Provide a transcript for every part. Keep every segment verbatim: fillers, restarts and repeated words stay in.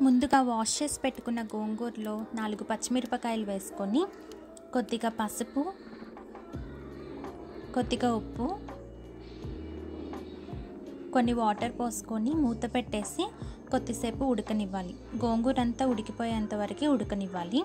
ముందుగా వాష్ చేసి పెట్టుకున్న గోంగూరలో నాలుగు పచ్చిమిరపకాయలు వేసుకొని కొద్దిగా పసుపు, కొద్దిగా ఉప్పు, కొన్ని వాటర్ పోసుకొని మూత పెట్టేసి కొద్దిసేపు ఉడకనివ్వాలి. గోంగూర అంతా ఉడికిపోయేంత వరకు ఉడకనివ్వాలి.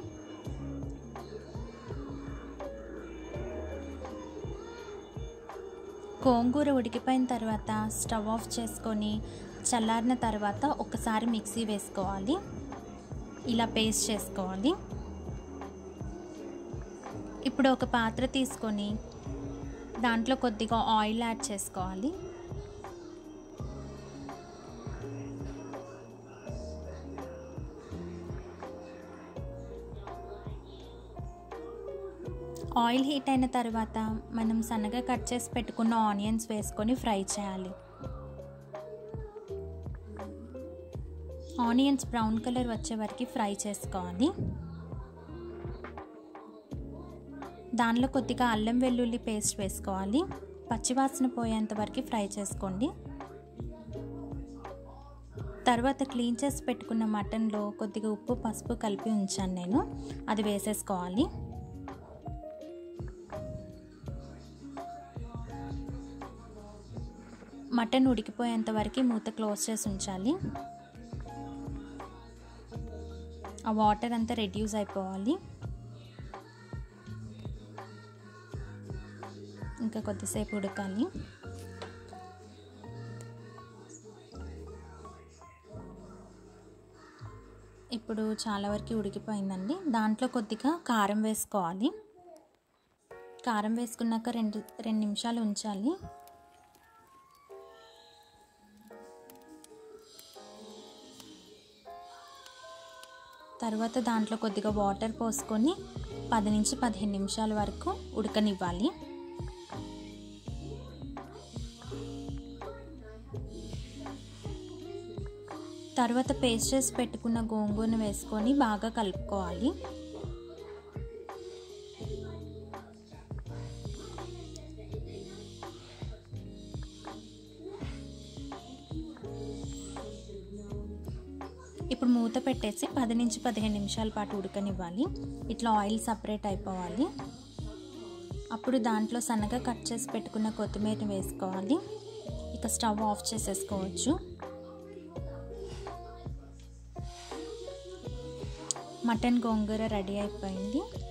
గోంగూర ఉడికిపోయిన తర్వాత స్టవ్ ఆఫ్ చేసుకొని చల్లారిన తర్వాత ఒకసారి మిక్సీ వేసుకోవాలి. ఇలా పేస్ట్ చేసుకోవాలి. ఇప్పుడు ఒక పాత్ర తీసుకొని దాంట్లో కొద్దిగా ఆయిల్ యాడ్ చేసుకోవాలి. ఆయిల్ హీట్ అయిన తర్వాత మనం సన్నగా కట్ చేసి పెట్టుకున్న ఆనియన్స్ వేసుకొని ఫ్రై చేయాలి. ఆనియన్స్ బ్రౌన్ కలర్ వచ్చే వరకు ఫ్రై చేసుకోవాలి. దానిలో కొద్దిగా అల్లం వెల్లుల్లి పేస్ట్ వేసుకోవాలి. పచ్చివాసన పోయేంత వరకు ఫ్రై చేసుకోండి. తర్వాత క్లీన్ చేసి పెట్టుకున్న మటన్లో కొద్దిగా ఉప్పు పసుపు కలిపి ఉంచాను నేను, అది వేసేసుకోవాలి. మటన్ ఉడికిపోయేంత వరకు మూత క్లోజ్ చేసి ఉంచాలి. ఆ వాటర్ అంతా రెడ్యూస్ అయిపోవాలి. ఇంకా కొద్దిసేపు ఉడకాలి. ఇప్పుడు చాలా వరకు ఉడికిపోయిందండి. దాంట్లో కొద్దిగా కారం వేసుకోవాలి. కారం వేసుకున్నాక రెండు రెండు నిమిషాలు ఉంచాలి. తర్వాత దాంట్లో కొద్దిగా వాటర్ పోసుకొని పది నుంచి పదిహేను నిమిషాల వరకు ఉడకనివ్వాలి. తర్వాత పేస్ట్ చేసి పెట్టుకున్న గోంగూరను వేసుకొని బాగా కలుపుకోవాలి. ఇప్పుడు మూత పెట్టేసి పది నుంచి పదిహేను నిమిషాల పాటు ఉడకనివ్వాలి. ఇట్లా ఆయిల్ సపరేట్ అయిపోవాలి. అప్పుడు దాంట్లో సన్నగా కట్ చేసి పెట్టుకున్న కొత్తిమీరని వేసుకోవాలి. ఇక స్టవ్ ఆఫ్ చేసేసుకోవచ్చు. మటన్ గోంగూర రెడీ అయిపోయింది.